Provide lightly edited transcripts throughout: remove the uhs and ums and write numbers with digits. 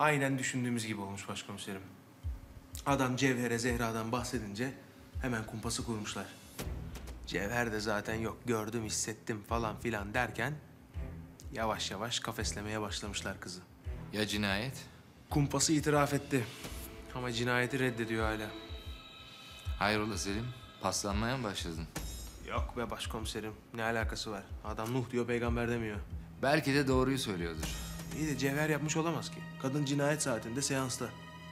Aynen düşündüğümüz gibi olmuş başkomiserim. Adam Cevher'e Zehra'dan bahsedince hemen kumpası kurmuşlar. Cevher de zaten yok gördüm hissettim falan filan derken yavaş yavaş kafeslemeye başlamışlar kızı. Ya cinayet? Kumpası itiraf etti ama cinayeti reddediyor hala. Hayrola Selim? Paslanmaya mı başladın? Yok be başkomiserim, ne alakası var? Adam Nuh diyor, peygamber demiyor. Belki de doğruyu söylüyordur. İyi de Cevher yapmış olamaz ki. Kadın cinayet saatinde seansta.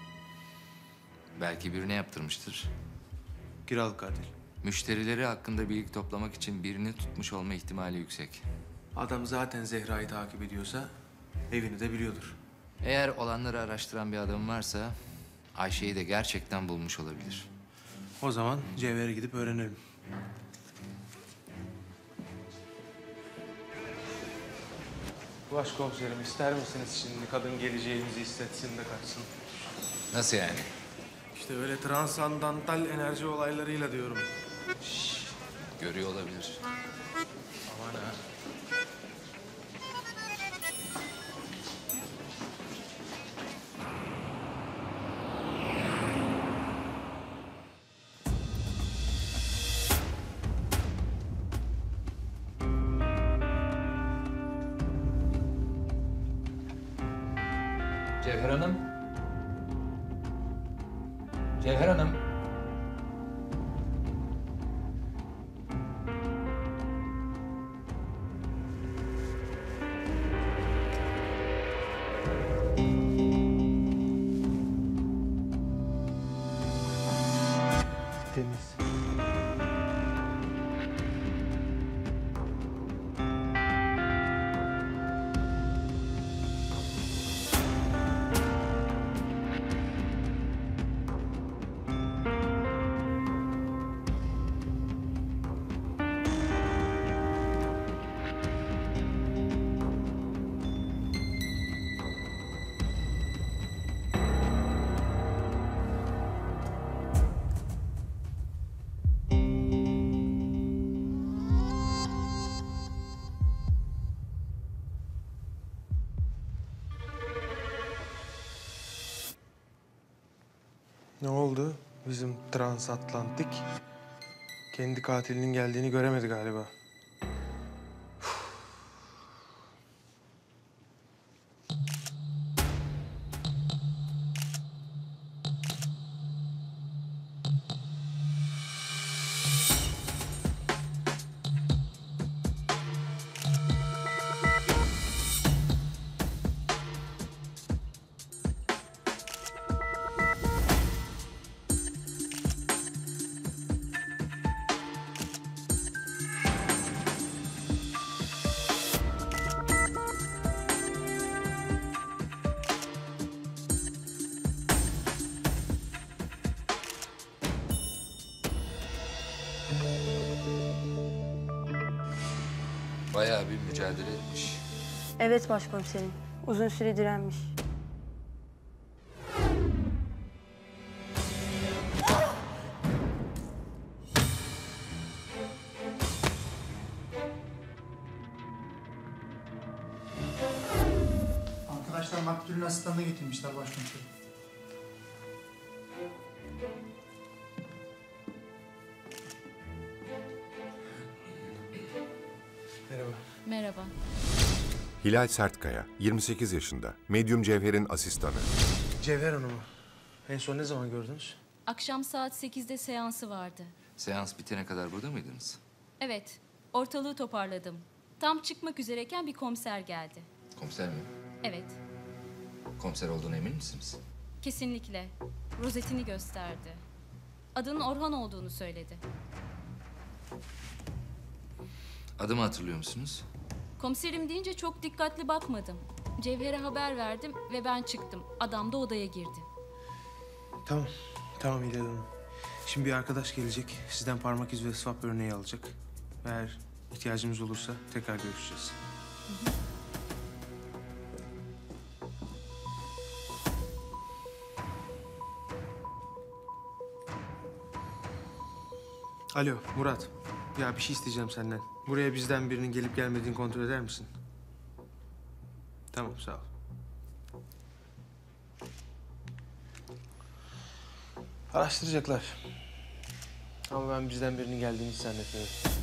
Belki birine yaptırmıştır. Kiralık katil. Müşterileri hakkında bilgi toplamak için birini tutmuş olma ihtimali yüksek. Adam zaten Zehra'yı takip ediyorsa evini de biliyordur. Eğer olanları araştıran bir adam varsa Ayşe'yi de gerçekten bulmuş olabilir. O zaman Cevher'e gidip öğrenelim. Başkomiserim, ister misiniz şimdi kadın geleceğimizi hissetsin de kaçsın? Nasıl yani? İşte öyle transandantal enerji olaylarıyla diyorum. Görüyor olabilir. Aman ha. Cevher Hanım. Cevher Hanım. Temiz. Ne oldu? Bizim transatlantik kendi katilinin geldiğini göremedi galiba. Bayağı bir mücadele etmiş. Evet başkomiserim. Uzun süre direnmiş. Arkadaşlar maktulün asistanını getirmişler başkomiserim. Merhaba. Merhaba. Hilal Sertkaya, 28 yaşında. Medyum Cevher'in asistanı. Cevher Hanım'ı en son ne zaman gördünüz? Akşam saat 8'de seansı vardı. Seans bitene kadar burada mıydınız? Evet, ortalığı toparladım. Tam çıkmak üzereyken bir komiser geldi. Komiser mi? Evet, Komiser olduğuna emin misiniz? kesinlikle. Rozetini gösterdi. Adının Orhan olduğunu söyledi. Adımı hatırlıyor musunuz? Komiserim deyince çok dikkatli bakmadım. Cevher'e haber verdim ve ben çıktım. Adam da odaya girdi. Tamam. Tamam Hilal Hanım. Şimdi bir arkadaş gelecek. Sizden parmak izi ve swap örneği alacak. Eğer ihtiyacımız olursa tekrar görüşeceğiz. Alo Murat. Ya bir şey isteyeceğim senden. Buraya bizden birinin gelip gelmediğini kontrol eder misin? Tamam sağ ol. Araştıracaklar. Ama ben bizden birinin geldiğini hiç zannetmiyorum.